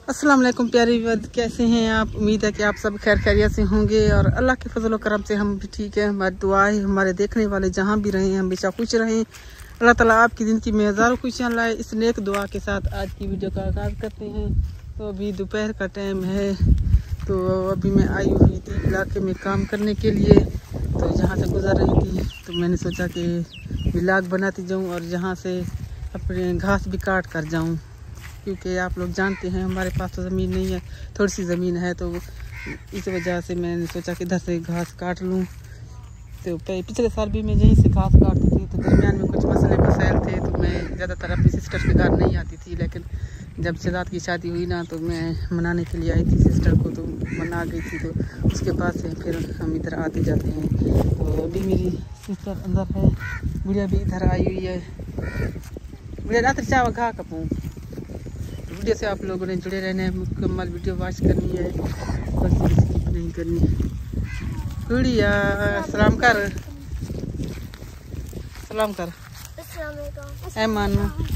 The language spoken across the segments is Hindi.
अस्सलाम वालेकुम प्यारे व्यूअर्स, कैसे हैं आप। उम्मीद है कि आप सब खैर खैरियत से होंगे और अल्लाह के फजल करम से हम भी ठीक है। हमारी दुआ है हमारे देखने वाले जहाँ भी रहें हमेशा खुश रहें। अल्लाह ताला आपकी ज़िंदगी में हज़ारों खुशियाँ लाए। इस नेक दुआ के साथ आज की वीडियो का आगाज़ करते हैं। तो अभी दोपहर का टाइम है, तो अभी मैं आई हुई थी इलाके में काम करने के लिए। तो जहाँ से गुजर रही थी तो मैंने सोचा कि व्लॉग बनाती जाऊँ और यहाँ से अपने घास भी काट कर जाऊँ, क्योंकि आप लोग जानते हैं हमारे पास तो ज़मीन नहीं है, थोड़ी सी ज़मीन है। तो इस वजह से मैंने सोचा कि इधर से घास काट लूँ। तो पिछले साल भी मैं यहीं से घास काटती थी, तो दरमियान में कुछ मसाइल थे तो मैं ज़्यादातर अपनी सिस्टर के घर नहीं आती थी। लेकिन जब शहजाद की शादी हुई ना तो मैं मनाने के लिए आई थी सिस्टर को, तो मना गई थी। तो उसके बाद से फिर हम इधर आते जाते हैं। तो अभी मेरी सिस्टर अंदर है, गुड़िया भी इधर आई हुई है। गुड़िया रात चावा घा कपूँ वीडियो से आप लोगों ने जुड़े रहना है, मुकम्मल वीडियो वॉच करनी है, बस स्किप नहीं करनी है। गुड़िया सलाम कर, सलाम कर। ऐमान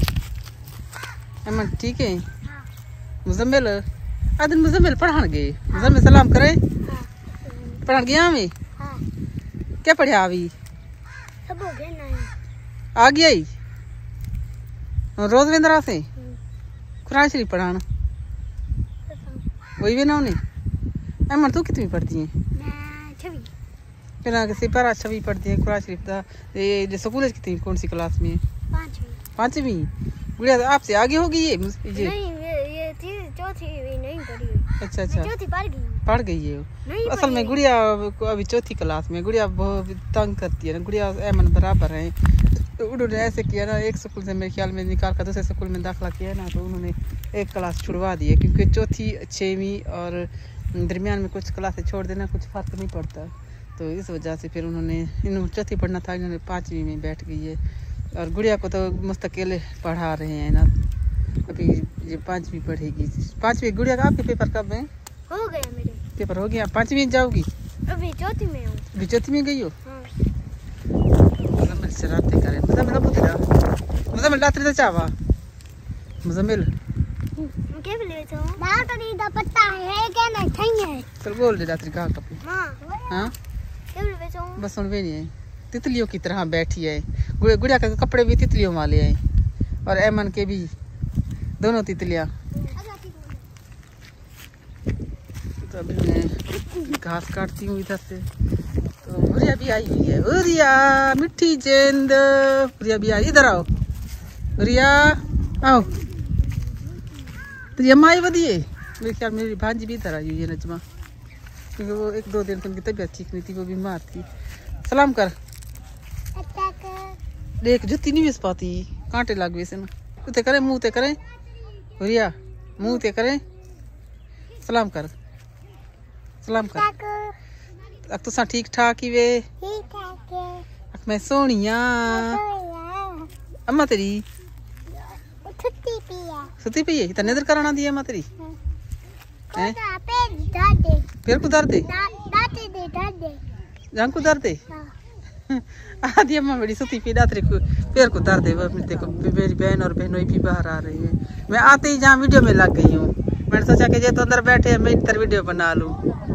ऐमान ठीक है। मुजम्मिल आदिन मुजम्मिल पढ़ान गए, मुजम्मिल सलाम करे पढ़ान गया हमें क्या पढ़िया अभी आ गया ही रोज वेंद्रा से कुरान शरीफ पढ़ाना वही भी ना उन्हें। अमन तू कितनी पढ़ती है? फिर आगे से पर अच्छा भी पढ़ती है कुरान शरीफ का। ये स्कूल कितनी कौन सी क्लास में है? पांचवी। गुड़िया आपसे आगे होगी ये चौथी नहीं पढ़ी। अच्छा चौथी पढ़ गई है। असल में गुड़िया अभी चौथी क्लास में। गुड़िया बहुत तंग करती है ना, गुड़िया अमन बराबर है। तो उन्होंने ऐसे किया ना, एक स्कूल से मेरे ख्याल में निकाल कर दूसरे स्कूल में दाखिला किया ना, तो उन्होंने एक क्लास छुड़वा दी है, क्योंकि चौथी छवीं और दरमियान में कुछ क्लासें छोड़ देना कुछ फ़र्क नहीं पड़ता। तो इस वजह से फिर इन्होंने चौथी पढ़ना था, इन्होंने पाँचवीं में बैठ गई है। और गुड़िया को तो मुस्तकिल पढ़ा रहे हैं ना, अभी ये पाँचवीं पढ़ेगी। पाँचवीं गुड़िया का आपके पेपर कब है? हो गया मेरे पेपर हो गया, पाँचवीं जाओगी? अभी चौथी में हूँ। अभी चौथी में गई हो? शरारतें करें मुजम्मिल रात्रि तो चावा मुजम्मिल चल बोल दे रात्रि कहाँ कपू। हाँ बस सुन भी नहीं है, तितलियों की तरह बैठी है। गुड़िया के कपड़े भी तितलियों वाले हैं और ऐमन के भी, दोनों तितलियाँ। तो अभी मैं घास काटती हूँ इधर से। तो गुड़िया भी आई हुई है। गुड़िया मिठी जेंद, गुड़िया भी आई, इधर आओ गुड़िया आओ। तो ये अम्मा आई वधिए, मेरे ख्याल मेरी भांजी भी इधर आई हुई है नजमा, क्योंकि वो एक दो दिन से उनकी तबीयत ठीक नहीं थी, वो बीमार थी। सलाम कर। देख जुत्ती नहीं मिस पाती, कांटे लग गए से ना। उते करे मुँह ते करे गुड़िया, मुँह ते करे। सलाम कर, सलाम कर। अब तो ठीक ठाक ही वे। मैं सोनिया अम्मा तेरी सुती पी है, नजर कराना दिया अम्मा तेरी फिर को दर्द जहाँ को दर्द आदि अम्मा बड़ी सुती पी रात्रि को फिर को दर्द है। देखो मेरी बहन और बहनों भी बाहर आ रही है। मैं आते ही जहाँ वीडियो में लग गई हूँ, मैंने सोचा कि ये तो अंदर बैठे हैं, मैं इधर वीडियो बना लूँ।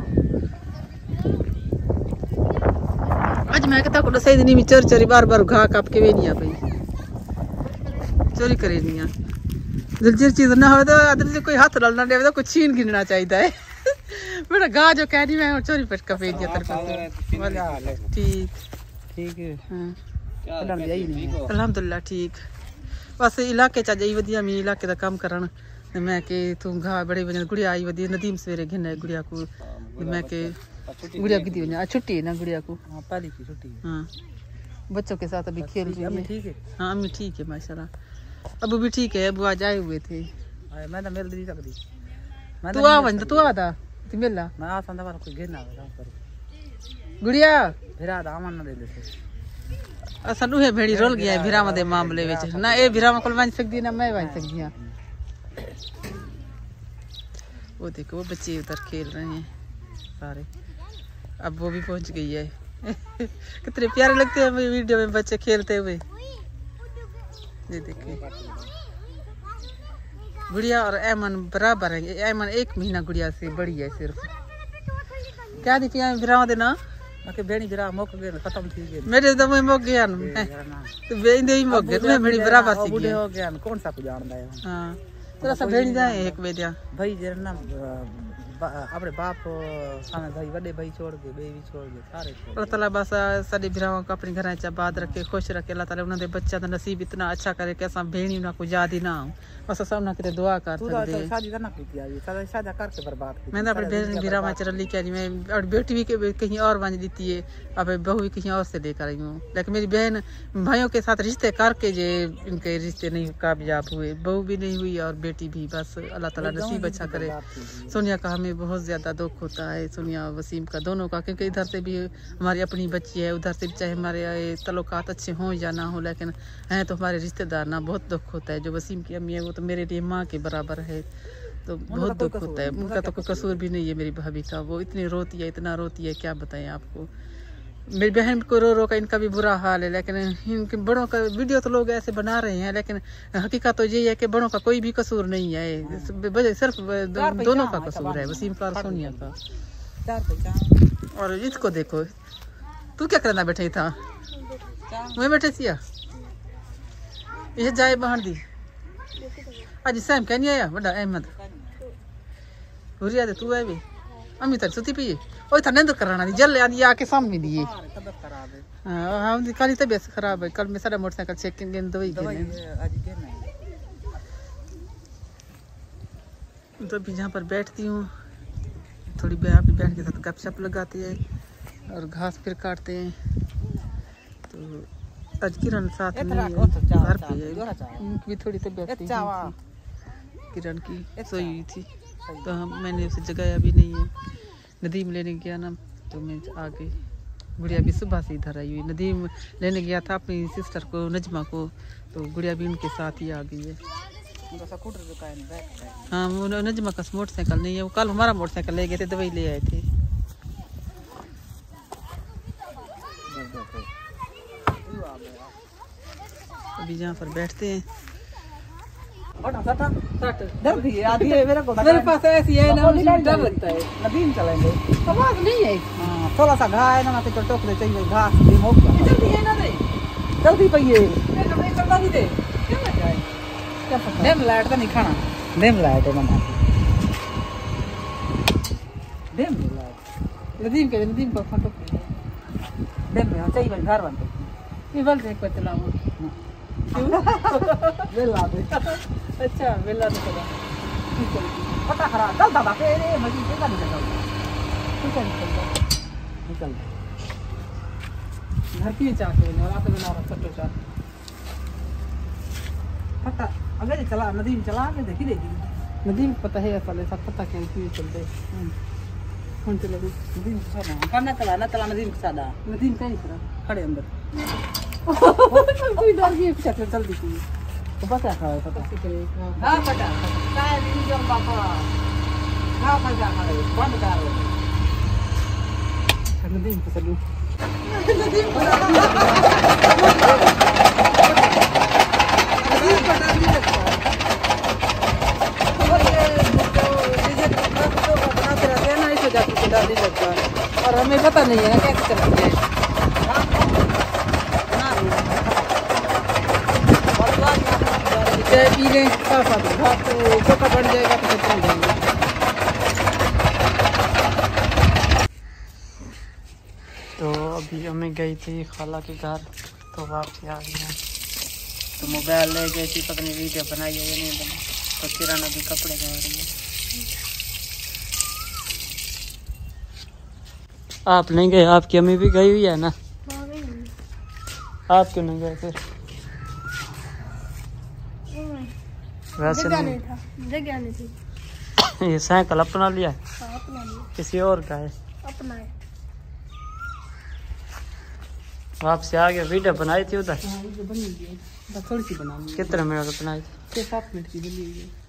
आज मैं कहता सही दिन में चोरी चोरी बार बार घा काप के वे नहीं आ पाई, चोरी करे नहीं आ। जल्दी चीज ना हो तो अदर से कोई हाथ डालना दे तो कुछ छीन गिनना चाहिए है। बेटा घा जो कह रही मैं चोरी पेट का पेज दिया तेरे। ठीक ठीक है हाँ अल्हम्दुलिल्लाह ठीक। बस इलाके च जाई वधिया मैं इलाके का काम करन मैं के तू घा बड़े वजन। गुड़िया आई वधिया, नदीम सवेरे घिन है गुड़िया को। मैं के गुड़िया की दी आज छुट्टी है ना गुड़िया को, पहली की छुट्टी। हाँ बच्चों के साथ अभी खेल रही है। ठीक है हाँ अम्मी ठीक है माशाल्लाह। अबू भी ठीक है, अबू आज आए हुए थे। मैं तो मिल नहीं सकती, तू आ वन तू आता तू मिला मैं आ संदा वाला कोई घेरना गुड़िया भिरा दामन ना दे देते। असा दूहे भेड़ी रोल गया है भिरामा दे मामले विच ना, ए भिरामा कोल बन सकदी ना मैं बन सकदी हां। वो देखो वो बच्चे उधर खेल रहे हैं सारे, अब वो भी पहुंच गई है। कितने प्यारे लगते हैं वीडियो में बच्चे खेलते हुए। ये देखिए गुड़िया और ऐमन बराबर है। ऐमन 1 महीना गुड़िया से बड़ी है सिर्फ। क्या दी पिया बिराव देना मके बेणी बिरा मोक गए खत्म थी गए मेरे दम में मोक गया न तो बेंदे ही मोक गए तुम्हें बड़ी बराबर सी बूढ़े हो गया कौन सा को जानदा है। हां तेरा सब भेड़ी जाए एक बेदिया भाई जे ना अपने बाप सामने भाई बड़े भाई छोड़ के बे भी छोड़ के सारे अल्लाह ताला बस साडी बिराव को अपने घर च आबाद रखे खुश रखे। अल्लाह ताला उन्हां दे बच्चा दा नसीब इतना अच्छा करे कि असा भेड़ी ना को याद ही ना बस सब ना करे दुआ कर सकदे। तू शादी करना की आई सादा शादी करके बर्बाद की मैं अपने भेड़ी बिराव च रली के मैं और बेटी भी के कहीं और बन देती है। अब बहू भी कहीं और से लेकर आई हूं लेकिन मेरी बहन भाइयों के साथ रिश्ते करके जे इनके रिश्ते नहीं कामयाब हुए। बहू भी नहीं हुई और बेटी भी। बस अल्लाह ताला नसीब अच्छा करे। सोनिया का हमें बहुत ज्यादा दुख होता है, सोनिया वसीम का दोनों का, क्योंकि इधर से भी हमारी अपनी बच्ची है, उधर से भी चाहे हमारे तल्लुकात अच्छे हों या ना हो लेकिन हैं तो हमारे रिश्तेदार ना। बहुत दुख होता है। जो वसीम की अम्मी है वो तो मेरे लिए माँ के बराबर है, तो बहुत दुख होता है। उनका तो कोई कसूर भी नहीं है मेरी भाभी का। वो इतनी रोती है, इतना रोती है क्या बताएं आपको। मेरी बहन को रो रो का इनका भी बुरा हाल है लेकिन इनके बड़ों का वीडियो तो लोग ऐसे बना रहे हैं लेकिन हकीकत तो ये है कि बड़ों का कोई भी कसूर नहीं है, सिर्फ दोनों का कसूर है, वसीम का और सोनिया का। और इसको देखो, तू क्या करना बैठे था? मैं बैठे थी ये जाए बाहर दी आज सैम क्या नहीं आया बड़ा अहमद हुरिया तू है भी अम्मी तक सुती पी ओ था नींद कराना दी जल आदि आके सामने दिए। हां हम कल तबीयत खराब है। कल मैं सारा मोटरसाइकिल चेक के दवाई तो अभी जहाँ पर बैठती हूँ थोड़ी यहाँ पे बैठ के साथ गपशप लगाते हैं और घास फिर काटते हैं। तो आज किरण साथ में घर पे है, उनकी भी थोड़ी तबीयत किरण की सोई हुई थी तो मैंने उसे जगाया भी नहीं है। नदीम लेने गया ना तो मैं आ गई। गुड़िया भी सुबह से इधर आई हुई। नदीम लेने गया था अपनी सिस्टर को नजमा को, तो गुड़िया भी उनके साथ ही आ गई है। हाँ वो नजमा का मोटरसाइकिल नहीं है, वो कल हमारा मोटरसाइकिल ले गए थे, दवाई ले आए थे। अभी जहाँ पर बैठते हैं मेरे पास ऐसी है ना डर लगता है। नदीम चलेंगे आवाज नहीं है। हाँ थोड़ा सा घा है ना तो टोकरे चाहिए घास जल्दी है ना दे जल्दी पहिए दे डेम लाइट का नहीं खाना डेम लाइट है बना डेम लाइट नदीम को फोटो डेम में चाहिए घर बनते ये बल एक बार चलाऊं वेला दे अच्छा वेला तो चला पता खरा चल दादा तेरे मजी के नहीं चल निकल घर की चाके ने रात में बना रहा फोटो चाट पता अगर चला नदीम चला के देखी देगी नदीम पता है ऐसा सब पता क्या क्यों चलते कौन चले नदीम करना चला नदीम सादा नदीम कहीं खड़ा खड़े अंदर कोई डर गई पीछे चल दी तो पता है पता हां पता काय दिन जब पापा हां पता है बंद करो नदीम को चलू और हमें पता नहीं है कैसे चलते हैं। चाय पी लें साथ साथ घाट छोटा बढ़ जाएगा तो चल जाएंगे। तो अभी हमें गई थी खाला के घर तो वापसी आ गई हैं। तो मोबाइल ले गई थी, पता नहीं वीडियो बनाई है या नहीं बनाई। तो किरण अभी कपड़े धो रही है। आप नहीं गए? आपकी अम्मी भी गई हुई है ना? आप क्यों नहीं गए फिर? वैसे नहीं जगह नहीं थी। ये साइकिल अपना लिया है? हाँ, अपना लिया। किसी और का है? अपना है। वापसी आ गया। वीडियो बनाई थी उधर? थोड़ी सी बना ली। कितने मिनट की बनाई थी? 6-7 मिनट की बनी हुई है।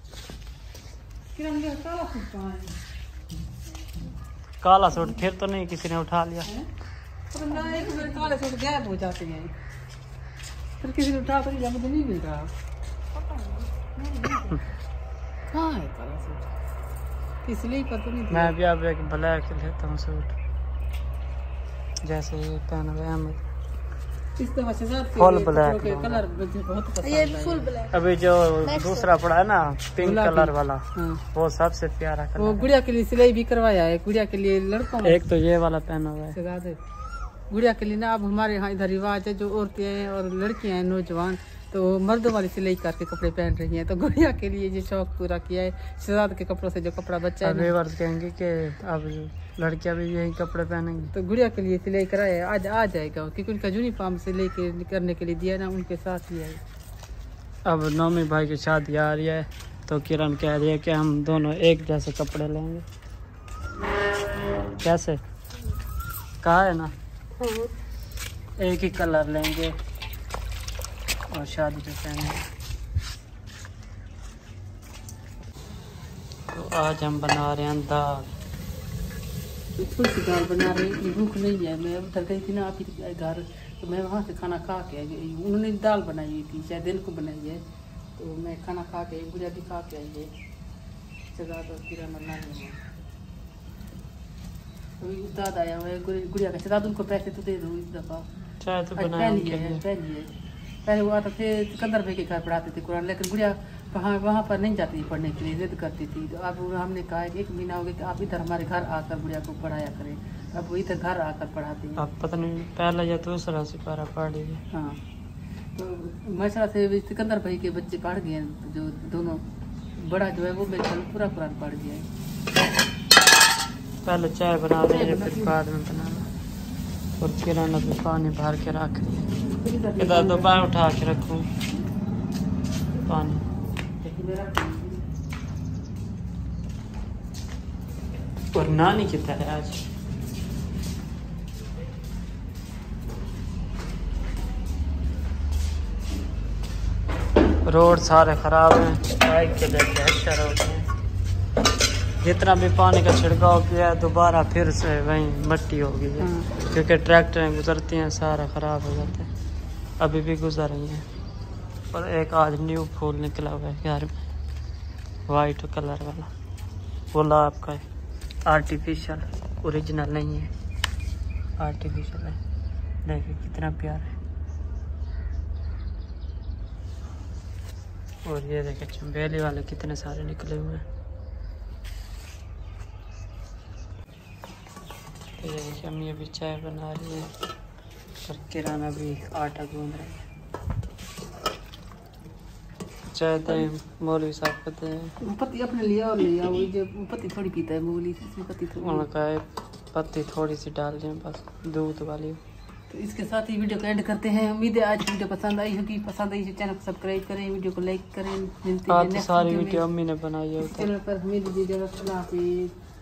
काला सूट फिर तो नहीं किसी ने उठा लिया? काले सूट गायब हो जाते हैं, फिर किसी ने उठा तो नहीं मिल रहा। कहाँ है काला सूट? इसलिए पता नहीं। मैं भी अब एक ब्लैक लेता हूँ सूट, जैसे ये पहना हुआ है अमित। इस तरह से फुल ब्लैक कलर मुझे बहुत पसंद ये है। Full black. अभी जो दूसरा पड़ा है ना पिंक गुलाबी। कलर वाला, हाँ। वो सबसे प्यारा वो कलर गुड़िया के लिए सिलाई भी करवाया है, गुड़िया के लिए लड़कों है। में एक तो ये वाला पहना हुआ है। सगा दे। गुड़िया के लिए ना अब हमारे यहाँ इधर रिवाज है, जो औरतें हैं और लड़कियां हैं नौजवान, तो मर्दों वाली सिलाई करके कपड़े पहन रही हैं, तो गुड़िया के लिए ये शौक पूरा किया है। शहजाद के कपड़ों से जो कपड़ा बच्चा है अब ना, वर्ष कहेंगे कि अब लड़कियां भी यही कपड़े पहनेंगी। तो गुड़िया के लिए सिलाई कराया है। आज आ जाएगा, क्योंकि उनका यूनिफॉर्म सिलाई करने के लिए दिया ना, उनके साथ ही है। अब नौमी भाई की शादी आ रही है, तो किरण कह रही है कि हम दोनों एक जैसे कपड़े लेंगे। कैसे? कहा है ना, एक ही कलर लेंगे और शादी पे पहनेंगे। तो आज हम बना रहे हैं दाल। थोड़ी सी दाल बना रही थी, भूख नहीं है। मैं उधर गई थी ना आप ही घर, तो मैं वहाँ से खाना खा के आई। उन्होंने दाल बनाई हुई थी, शायद दिन को बनाई है, तो मैं खाना खा के गुड़िया भी खा के आई है। शहजाद और किरण और नानी अभी उस्ताद आया हुआ है गुड़िया का। शहजाद उनको पैसे तो दे दो इस दफ़ा। चाय तो आज बनाया पहली उनके है, लिए। पहली है। पहले वो आते थे सिकंदर भाई के घर पढ़ाते थे कुरान, लेकिन गुड़िया वहाँ पर नहीं जाती थी पढ़ने के लिए, जिद करती थी। तो अब हमने कहा कि 1 महीना हो गया कि आप इधर हमारे घर आकर गुड़िया को पढ़ाया करें। अब वो इधर घर आकर पढ़ाते हैं। अब पता नहीं पहला या दूसरा सिपारा पढ़ रही है। हाँ, तो माशा से सिकंदर भाई के बच्चे पढ़ गए हैं, जो दोनों। बड़ा जो है वो मेरे ख्याल पूरा कुरान पढ़ गया है। पहले चाय बना रही है, फिर बाद में बनाना। और किरण अभी पानी भर के रख रही है। इधर दोबारा उठा के रखूँ पानी। और नानी की तरह आज रोड सारे खराब हैं, बाइक के लिए बेहतर होते हैं। जितना भी पानी का छिड़काव किया है, दोबारा फिर से वहीं मिट्टी हो गई है। क्योंकि ट्रैक्टरें गुजरती हैं, सारा ख़राब हो जाता है। अभी भी गुजर रही हैं। और एक आज न्यू फूल निकला हुआ है घर में, वाइट कलर वाला, गुलाब का है। आर्टिफिशियल, ओरिजिनल नहीं है, आर्टिफिशियल है। देखिए कितना प्यारा है। और ये देखिए चंबेली वाले कितने सारे निकले हुए हैं। तो ये देखिए अम्मी अभी चाय बना रही है और किराना भी आटा गूंद रही है। चाय दें मौलवी साहब कहते हैं। पत्ती अपने लिए और ले आओ, जो पत्ती थोड़ी पीता है मौली, इसमें पत्ती थोड़ी। उनका पत्ती थोड़ी सी डाल दें बस, दूध वाली। तो इसके साथ ही वीडियो को एंड करते हैं। उम्मीद है आज की वीडियो पसंद आई होगी। पसंद आई तो चैनल को सब्सक्राइब करें, वीडियो को लाइक करें। मिलते हैं आज नेक्स्ट सारी वीडियो वीडियो में। अम्मी ने बनाई है। इस चैनल पर हमें दीजिए इजाज़त। अल्लाह हाफिज़।